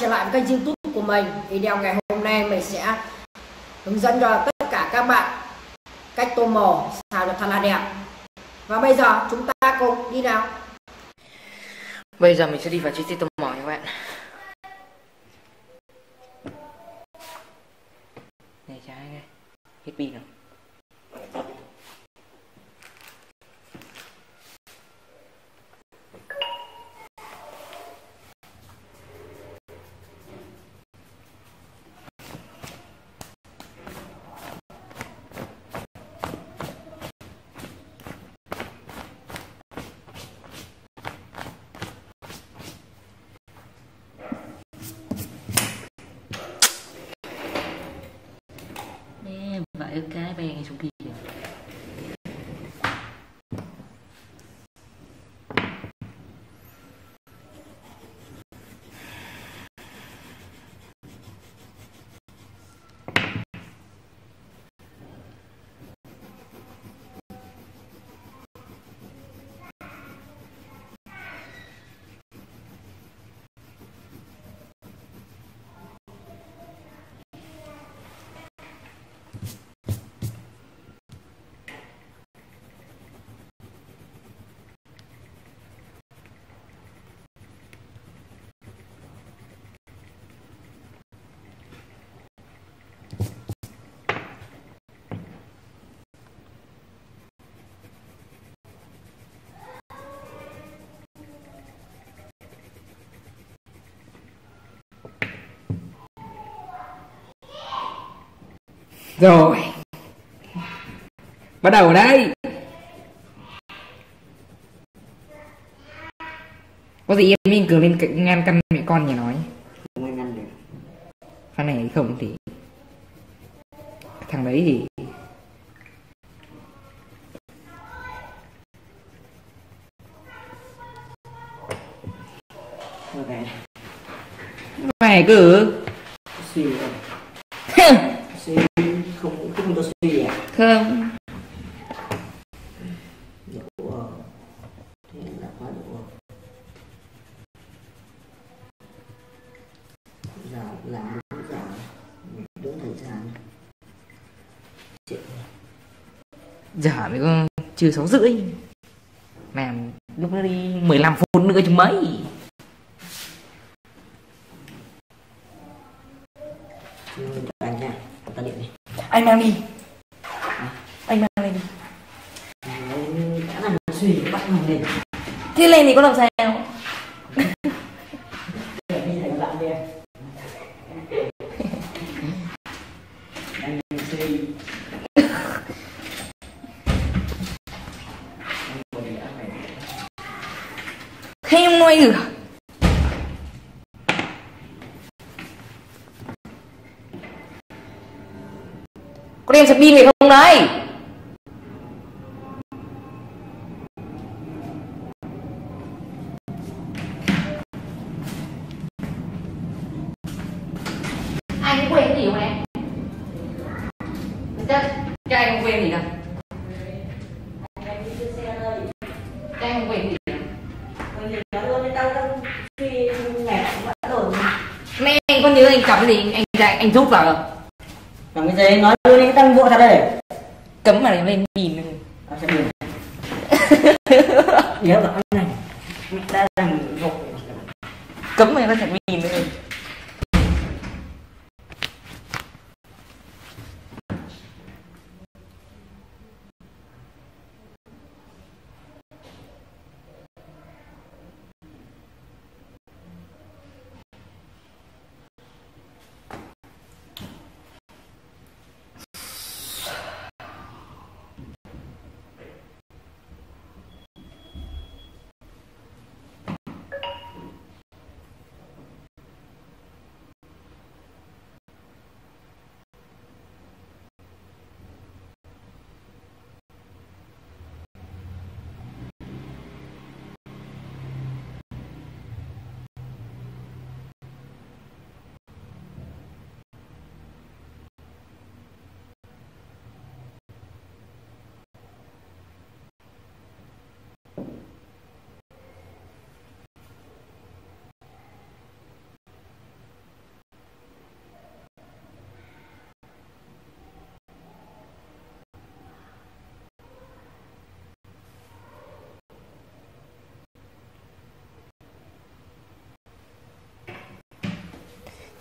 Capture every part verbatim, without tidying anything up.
trở lại với kênh YouTube của mình. Video ngày hôm nay mình sẽ hướng dẫn cho tất cả các bạn cách tô màu sao cho thật là đẹp. Và bây giờ chúng ta cùng đi nào. Bây giờ mình sẽ đi vào chi tiết tô màu nha các bạn. Này trái này, hết pin rồi. Vậy cái bè ngay xuống kia. Rồi, bắt đầu ở đây. Có gì em mình cường lên ngăn căn mẹ con nhà nói. Không ngăn được. Phát này không thì thằng đấy thì Okay. mày cứ Suy rồi. Suy không không có suy à? không. Đủ thế là quá đủ. Giờ làm đúng giờ đúng thời gian. Giờ mới có chưa sáu rưỡi. Làm lúc nó đi mười lăm phút nữa chứ mấy. Anh nha, ta điện đi. Anh mang đi. Anh mang lên đi. Đã làm suy bắt mình lên. Thế lên thì có làm sao? Đi thành bạn đi em. Anh suy. Thế em nói được. Có đem sạc pin về không đấy? Anh có quên cái gì không em? Chắc cho anh không quên gì đâu. Cho anh không quên gì đâu. Mẹ anh có nhớ anh cắm gì anh anh, anh rút vào không? Làm cái gì? Nói đưa đi cái tăng vội thật đây. Cấm mà lên pin nữa. À, sẽ buồn. Nhớ vào anh này. Mẹ đã làm vội. Cấm mà nó sạc pin nữa.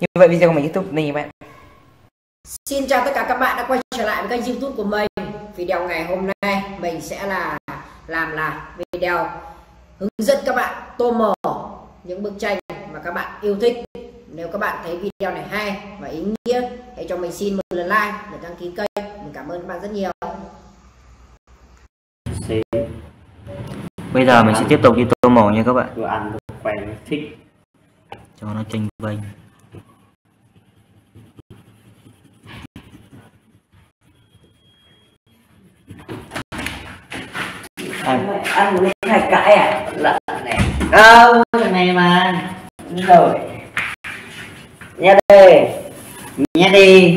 Như vậy video của mình kết thúc đây các bạn. Xin chào tất cả các bạn đã quay trở lại với kênh YouTube của mình. Video ngày hôm nay mình sẽ là làm là video hướng dẫn các bạn tô màu những bức tranh mà các bạn yêu thích. Nếu các bạn thấy video này hay và ý nghĩa, hãy cho mình xin một lượt like và đăng ký kênh. Mình cảm ơn các bạn rất nhiều. Bây giờ mình sẽ tiếp tục đi tô màu nha các bạn. Vừa ăn vừa quen thích Cho nó chênh vênh. ăn ăn một cái hai cái à lợn này đâu thằng này mà rồi nhá đi nhá đi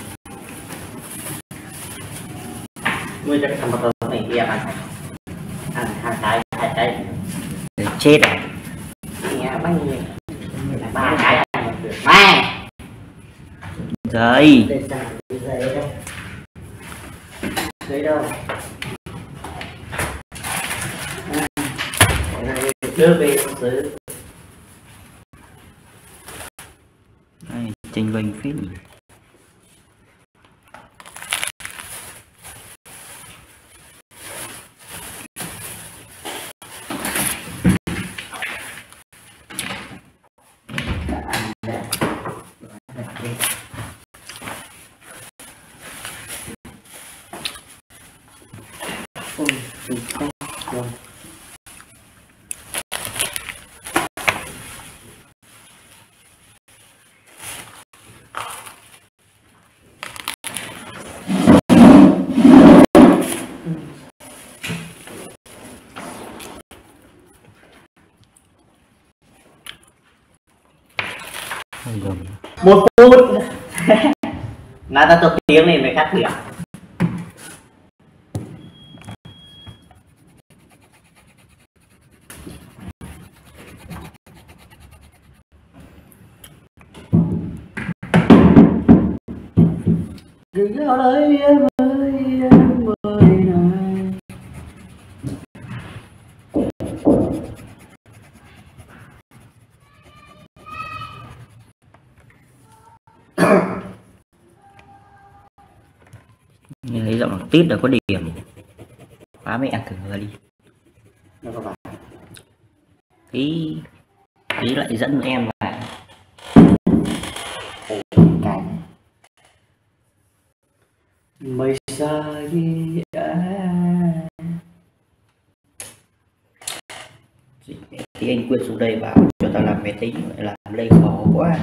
nuôi cho cái thằng bạc này kia ăn ăn hai cái hai cái Để chết à? nghe bao nhiêu ba cái ba Giấy giấy đâu giấy đâu đưa về xứ này, chênh vênh phết nhỉ. một phút là ta tập tiếng này mới cắt được. Đừng ở đây em ơi em ơi này. Nhìn thấy giọng bằng tít là có điểm. Phá mẹ cửa đi. Tí Tí lại dẫn em vào. Mây xa đi Thì anh Quyên xuống đây bảo cho tao làm máy tính, lại làm đây khó quá.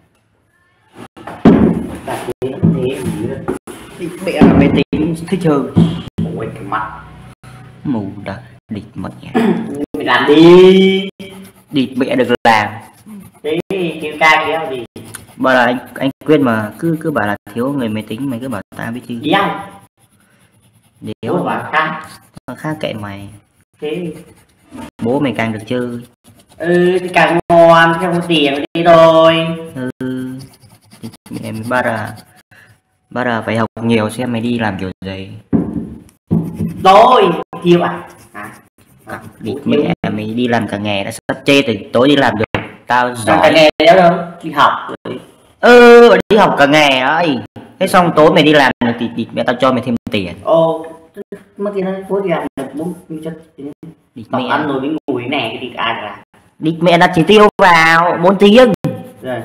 đặt thế thế Địt mẹ làm máy tính thích chơi. ôi cái mặt Mù đã địt mẹ. mình làm đi Địt mẹ được làm. thế kêu ca kéo gì Bảo là anh anh Quyên mà cứ cứ bảo là thiếu người máy tính, mày cứ bảo tao biết chứ. đéo Đéo bố bà khác khác kệ mày. thế Bố mày càng được chơi. ừ thì càng ngon không có tiền đi thôi. Ừ mẹ mày bắt là bắt là phải học nhiều xem mày đi làm kiểu gì. Tôi kêu à hả Cả địt mẹ mày đi làm cả ngày đã sắp chê thì tối đi làm được. Tao giỏi cả nghề đéo đâu đi học rồi. Ừ đi học cả ngày ấy. Thế xong tối mày đi làm thì địt mẹ tao cho mày thêm tiền. Ô mất tiền nó phố đi làm được bốn mươi chất Địt mẹ mẹ ăn rồi cái mùi này cái thịt ai ra địt mẹ đặt chỉ tiêu vào bốn tiếng rồi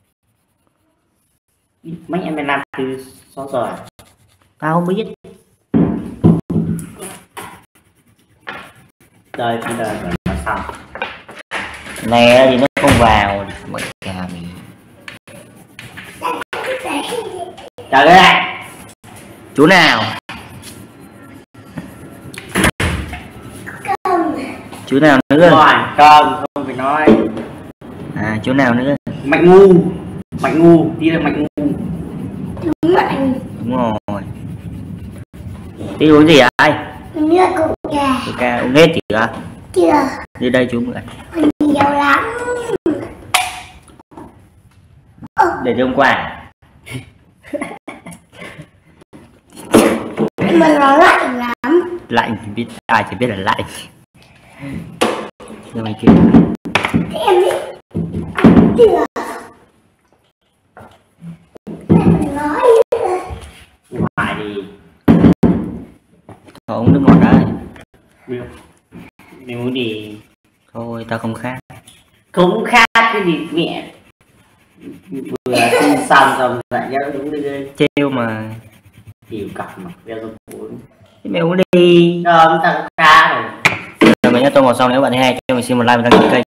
mấy em làm từ sáu giờ à? tao không biết. Đời bây giờ rồi nó xong Nè thì nó không vào mày cà mày. trời ơi Chú nào? Chú nào nữa? rồi cơm không phải nói À chú nào nữa? mạnh ngu mạnh ngu đi là mạnh ngu Mạnh Đúng rồi. Tí uống gì ai? nước cũng gà Coca uống hết chưa? chưa Đi đây chú mượn. nhiều lắm. Để cho hôm qua. Mà nó lạnh lắm. Lạnh thì biết ai chỉ biết là lạnh. Rồi mày kêu Em đi chưa gì? Thôi uống nước ngọt đấy. Được. Mày muốn đi? Thôi tao không khát. Không khát cái gì mẹ. Vừa xin xong rồi lại nhớ đúng đi đi. Trêu mà. Hiểu cặp mà đeo trong cuốn. Thế mày uống đi. Rồi tao khá rồi. Rồi mình nhớ tôi ngồi sau, nếu bạn thấy hay cho mình xin một like và đăng ký kênh.